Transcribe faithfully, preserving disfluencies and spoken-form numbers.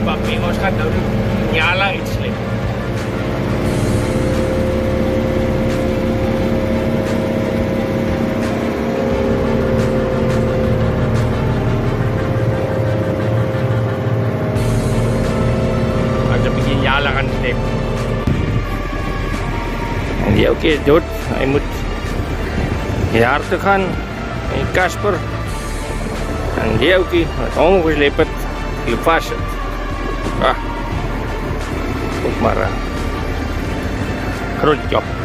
papi, ons gaan nou die Nyala uitsleep. Ons 'n bietjie Nyala gaan sleep. En die ouetjie is dood, hy moet hier toe gaan, en Kasper, en die ouetjie wat omgesleep het, die vast het. Ah, ook maar een groot job.